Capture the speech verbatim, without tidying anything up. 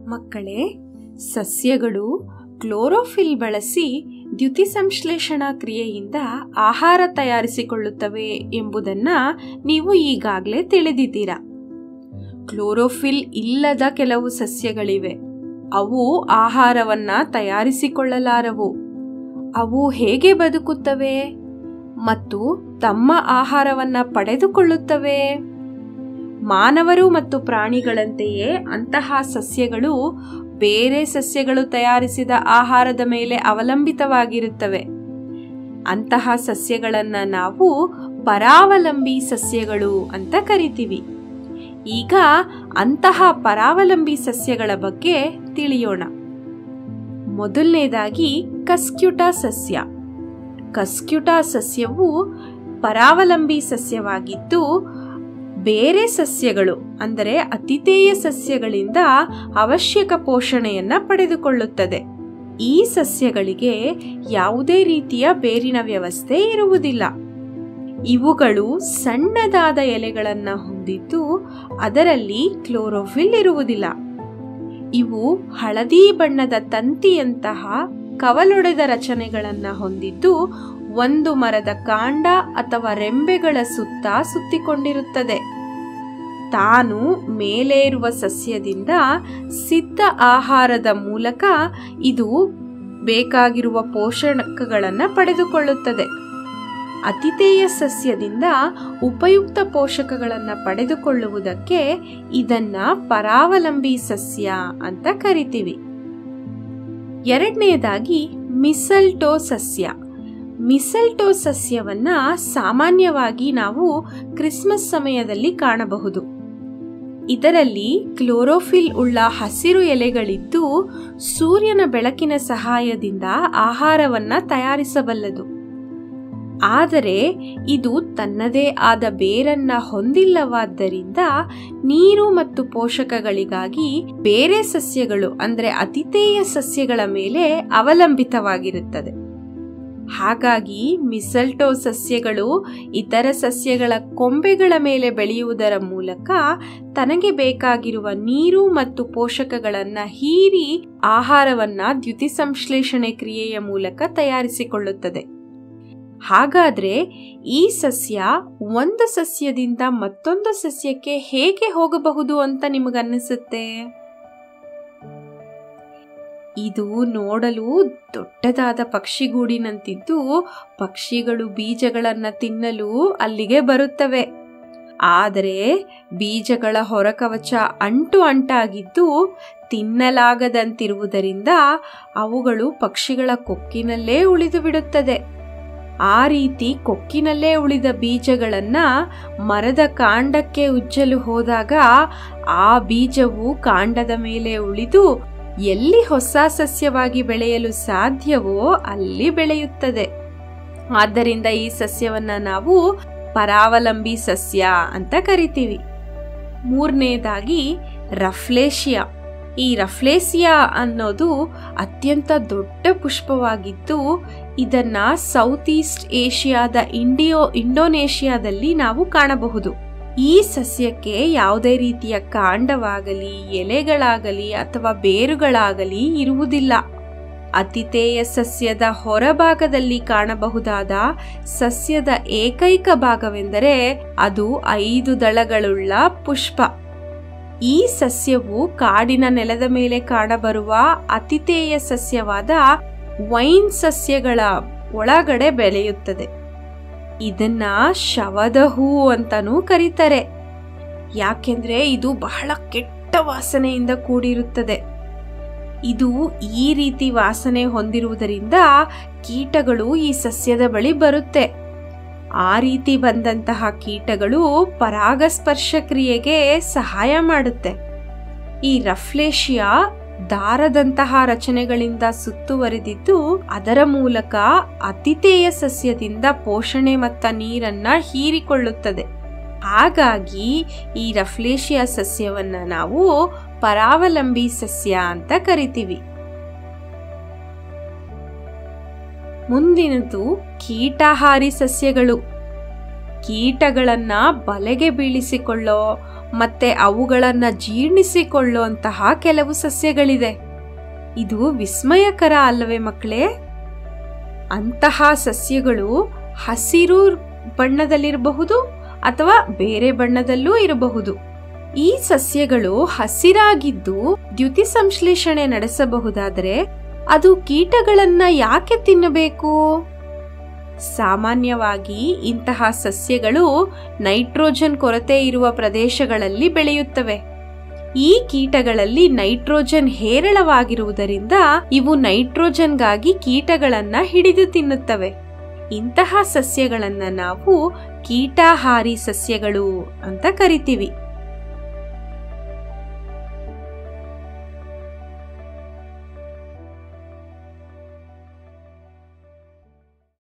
ಮಕ್ಕಳೇ, ಸಸ್ಯಗಳು ಕ್ಲೋರೋಫಿಲ್ ಬಳಸಿ ದ್ಯುತಿಸಂಶ್ಲೇಷಣಾ ಕ್ರಿಯೆಯಿಂದ ಆಹಾರ ತಯಾರಿಸಿಕೊಳ್ಳುತ್ತವೆ ಎಂಬುದನ್ನ ನೀವು ಈಗಾಗಲೇ ತಿಳಿದಿದ್ದೀರಾ. ಕ್ಲೋರೋಫಿಲ್ ಇಲ್ಲದ ಕೆಲವು ಸಸ್ಯಗಳಿವೆ. ಅವು ಆಹಾರವನ್ನ ತಯಾರಿಸಿಕೊಳ್ಳಲಾರವು. ಅವು ಹೇಗೆ ಬದುಕುತ್ತವೆ ಮತ್ತು ತಮ್ಮ ಆಹಾರವನ್ನ ಪಡೆದುಕೊಳ್ಳುತ್ತವೆ? ಮಾನವರು ಮತ್ತು ಪ್ರಾಣಿಗಳಂತೆಯೇ ಅಂತಹ ಸಸ್ಯಗಳು ಬೇರೆ ಸಸ್ಯಗಳು ತಯಾರಿಸಿದ ಆಹಾರದ ಮೇಲೆ ಅವಲಂಬಿತವಾಗಿರುತ್ತವೆ. ಅಂತಹ ಸಸ್ಯಗಳನ್ನು ನಾವು ಪರಾವಲಂಬಿ ಸಸ್ಯಗಳು ಅಂತ ಕರಿತೀವಿ. ಈಗ ಅಂತಹ ಪರಾವಲಂಬಿ ಸಸ್ಯಗಳ ಬಗ್ಗೆ ತಿಳಿಯೋಣ. ಮೊದಲನೇದಾಗಿ ಕಸ್ಕ್ಯುಟಾ ಸಸ್ಯ. ಕಸ್ಕ್ಯುಟಾ ಸಸ್ಯವು ಪರಾವಲಂಬಿ ಸಸ್ಯವಾಗಿದ್ದು ಬೇರೆ ಸಸ್ಯಗಳು ಅಂದರೆ ಅತಿಥೇಯ ಸಸ್ಯಗಳಿಂದ ಅವಶ್ಯಕ ಪೋಷಣೆಯನ್ನ ಪಡೆದುಕೊಳ್ಳುತ್ತದೆ. ಈ ಸಸ್ಯಗಳಿಗೆ ಯಾವುದೇ ರೀತಿಯ ಬೇರಿನ ವ್ಯವಸ್ಥೆ ಇರುವುದಿಲ್ಲ. ಇವುಗಳು ಸಣ್ಣದಾದ ಎಲೆಗಳನ್ನು ಹೊಂದಿದ್ದು ಅದರಲ್ಲಿ ಕ್ಲೋರೋಫಿಲ್ ಇರುವುದಿಲ್ಲ. ಇವು ಹಳದಿ ಬಣ್ಣದ ತಂತಿಯಂತಹ ಕವಲೊಡೆದ ರಚನೆಗಳನ್ನು ಹೊಂದಿದ್ದು ಒಂದು ಮರದ ಕಾಂಡ ಅಥವಾ ರೆಂಬೆಗಳ ಸುತ್ತ ಸುತ್ತಿಕೊಂಡಿರುತ್ತದೆ. ತಾನು ಮೇಲೇರುವ ಸಸ್ಯದಿಂದ ಸಿದ್ಧ ಆಹಾರದ ಮೂಲಕ ಇದು ಬೇಕಾಗಿರುವ ಪೋಷಕಗಳನ್ನು ಪಡೆದುಕೊಳ್ಳುತ್ತದೆ. ಅತಿಥೇಯ ಸಸ್ಯದಿಂದ ಉಪಯುಕ್ತ ಪೋಷಕಗಳನ್ನು ಪಡೆದುಕೊಳ್ಳುವುದಕ್ಕೆ ಇದನ್ನ ಪರಾವಲಂಬಿ ಸಸ್ಯ ಅಂತ ಕರಿತೀವಿ. ಎರಡನೆಯದಾಗಿ ಮಿಸಲ್ಟೋ ಸಸ್ಯ. ಮಿಸಲ್ಟೋ ಸಸ್ಯವನ್ನ ಸಾಮಾನ್ಯವಾಗಿ ನಾವು ಕ್ರಿಸ್ಮಸ್ ಸಮಯದಲ್ಲಿ ಕಾಣಬಹುದು. ಇದರಲ್ಲಿ ಕ್ಲೋರೋಫಿಲ್ ಉಳ್ಳ ಹಸಿರು ಎಲೆಗಳಿದ್ದು ಸೂರ್ಯನ ಬೆಳಕಿನ ಸಹಾಯದಿಂದ ಆಹಾರವನ್ನ ತಯಾರಿಸಬಲ್ಲದು. ಆದರೆ ಇದು ತನ್ನದೇ ಆದ ಬೇರನ್ನ ಹೊಂದಿಲ್ಲವಾದ್ದರಿಂದ ನೀರು ಮತ್ತು ಪೋಷಕಗಳಿಗಾಗಿ ಬೇರೆ ಸಸ್ಯಗಳು ಅಂದರೆ ಅತಿಥೇಯ ಸಸ್ಯಗಳ ಮೇಲೆ ಅವಲಂಬಿತವಾಗಿರುತ್ತದೆ. ಹಾಗಾಗಿ ಮಿಸಲ್ಟೋ ಸಸ್ಯಗಳು ಇತರ ಸಸ್ಯಗಳ ಕೊಂಬೆಗಳ ಮೇಲೆ ಬೆಳೆಯುವುದರ ಮೂಲಕ ತನಗೆ ಬೇಕಾಗಿರುವ ನೀರು ಮತ್ತು ಪೋಷಕಗಳನ್ನು ಹೀರಿ ಆಹಾರವನ್ನ ದ್ಯುತಿಸಂಶ್ಲೇಷಣೆ ಕ್ರಿಯೆಯ ಮೂಲಕ ತಯಾರಿಸಿಕೊಳ್ಳುತ್ತದೆ. ಹಾಗಾದ್ರೆ ಈ ಸಸ್ಯ ಒಂದು ಸಸ್ಯದಿಂದ ಮತ್ತೊಂದು ಸಸ್ಯಕ್ಕೆ ಹೇಗೆ ಹೋಗಬಹುದು ಅಂತ ನಿಮಗನ್ನಿಸುತ್ತೆ? ಇದು ನೋಡಲು ದೊಡ್ಡದಾದ ಪಕ್ಷಿಗೂಡಿನಂತಿದ್ದು ಪಕ್ಷಿಗಳು ಬೀಜಗಳನ್ನು ತಿನ್ನಲು ಅಲ್ಲಿಗೆ ಬರುತ್ತವೆ. ಆದರೆ ಬೀಜಗಳ ಹೊರಕವಚ ಅಂಟು ಅಂಟಾಗಿದ್ದು ತಿನ್ನಲಾಗದಂತಿರುವುದರಿಂದ ಅವುಗಳು ಪಕ್ಷಿಗಳ ಕೊಕ್ಕಿನಲ್ಲೇ ಉಳಿದು ಬಿಡುತ್ತದೆ. ಆ ರೀತಿ ಕೊಕ್ಕಿನಲ್ಲೇ ಉಳಿದ ಬೀಜಗಳನ್ನ ಮರದ ಕಾಂಡಕ್ಕೆ ಉಜ್ಜಲು ಹೋದಾಗ ಆ ಬೀಜವು ಕಾಂಡದ ಮೇಲೆ ಉಳಿದು ಎಲ್ಲಿ ಹೊಸ ಸಸ್ಯವಾಗಿ ಬೆಳೆಯಲು ಸಾಧ್ಯವೋ ಅಲ್ಲಿ ಬೆಳೆಯುತ್ತದೆ. ಆದ್ದರಿಂದ ಈ ಸಸ್ಯವನ್ನ ನಾವು ಪರಾವಲಂಬಿ ಸಸ್ಯ ಅಂತ ಕರಿತೀವಿ. ಮೂರನೇದಾಗಿ ರಫ್ಲೇಶಿಯಾ. ಈ ರಫ್ಲೇಸಿಯಾ ಅನ್ನೋದು ಅತ್ಯಂತ ದೊಡ್ಡ ಪುಷ್ಪವಾಗಿದ್ದು ಇದನ್ನ ಸೌತ್ ಈಸ್ಟ್ ಏಷ್ಯಾದ ಇಂಡಿಯೋ ಇಂಡೋನೇಷಿಯಾದಲ್ಲಿ ನಾವು ಕಾಣಬಹುದು. ಈ ಸಸ್ಯಕ್ಕೆ ಯಾವುದೇ ರೀತಿಯ ಕಾಂಡವಾಗಲಿ ಎಲೆಗಳಾಗಲಿ ಅಥವಾ ಬೇರುಗಳಾಗಲಿ ಇರುವುದಿಲ್ಲ. ಅತಿಥೇಯ ಸಸ್ಯದ ಹೊರಭಾಗದಲ್ಲಿ ಕಾಣಬಹುದಾದ ಸಸ್ಯದ ಏಕೈಕ ಭಾಗವೆಂದರೆ ಅದು ಐದು ದಳಗಳುಳ್ಳ ಪುಷ್ಪ. ಈ ಸಸ್ಯವು ಕಾಡಿನ ನೆಲದ ಮೇಲೆ ಕಾಣಬರುವ ಅತಿಥೇಯ ಸಸ್ಯವಾದ ವೈನ್ ಸಸ್ಯಗಳ ಒಳಗಡೆ ಬೆಳೆಯುತ್ತದೆ. ಇದನ್ನ ಶವದ ಹೂ ಅಂತಾನೂ ಕರೀತಾರೆ. ಯಾಕೆಂದ್ರೆ ಇದು ಬಹಳ ಕೆಟ್ಟ ವಾಸನೆಯಿಂದ ಕೂಡಿರುತ್ತದೆ. ಇದು ಈ ರೀತಿ ವಾಸನೆ ಹೊಂದಿರುವುದರಿಂದ ಕೀಟಗಳು ಈ ಸಸ್ಯದ ಬಳಿ ಬರುತ್ತೆ. ಆ ರೀತಿ ಬಂದಂತಹ ಕೀಟಗಳು ಪರಾಗಸ್ಪರ್ಶ ಕ್ರಿಯೆಗೆ ಸಹಾಯ ಮಾಡುತ್ತೆ. ಈ ರಫ್ಲೇಶಿಯಾ ದಾರದಂತಹ ರಚನೆಗಳಿಂದ ಸುತ್ತುವರಿದಿದ್ದು ಅದರ ಮೂಲಕ ಅತಿಥೇಯ ಸಸ್ಯದಿಂದ ಪೋಷಣೆ ಮತ್ತು ನೀರನ್ನ ಹೀರಿಕೊಳ್ಳುತ್ತದೆ. ಹಾಗಾಗಿ ಈ ರಫ್ಲೇಶಿಯಾ ಸಸ್ಯವನ್ನ ನಾವು ಪರಾವಲಂಬಿ ಸಸ್ಯ ಅಂತ ಕರಿತೀವಿ. ಮುಂದಿನದು ಕೀಟಾಹಾರಿ ಸಸ್ಯಗಳು. ಕೀಟಗಳನ್ನ ಬಲೆಗೆ ಬೀಳಿಸಿಕೊಳ್ಳೋ ಮತ್ತೆ ಅವುಗಳನ್ನ ಜೀರ್ಣಿಸಿಕೊಳ್ಳುವಂತಹ ಕೆಲವು ಸಸ್ಯಗಳಿದೆ. ಇದು ವಿಸ್ಮಯಕರ ಅಲ್ಲವೇ ಮಕ್ಕಳೇ? ಅಂತಹ ಸಸ್ಯಗಳು ಹಸಿರು ಬಣ್ಣದಲ್ಲಿರಬಹುದು ಅಥವಾ ಬೇರೆ ಬಣ್ಣದಲ್ಲೂ ಇರಬಹುದು. ಈ ಸಸ್ಯಗಳು ಹಸಿರಾಗಿದ್ದು ದ್ಯುತಿ ಸಂಶ್ಲೇಷಣೆ ನಡೆಸಬಹುದಾದರೆ ಅದು ಕೀಟಗಳನ್ನ ಯಾಕೆ ತಿನ್ನಬೇಕು? ಸಾಮಾನ್ಯವಾಗಿ ಇಂತಹ ಸಸ್ಯಗಳು ನೈಟ್ರೋಜನ್ ಕೊರತೆ ಇರುವ ಪ್ರದೇಶಗಳಲ್ಲಿ ಬೆಳೆಯುತ್ತವೆ. ಈ ಕೀಟಗಳಲ್ಲಿ ನೈಟ್ರೋಜನ್ ಹೇರಳವಾಗಿರುವುದರಿಂದ ಇವು ನೈಟ್ರೋಜನ್ಗಾಗಿ ಕೀಟಗಳನ್ನ ಹಿಡಿದು ತಿನ್ನುತ್ತವೆ. ಇಂತಹ ಸಸ್ಯಗಳನ್ನ ನಾವು ಕೀಟಾಹಾರಿ ಸಸ್ಯಗಳು ಅಂತ ಕರಿತೀವಿ.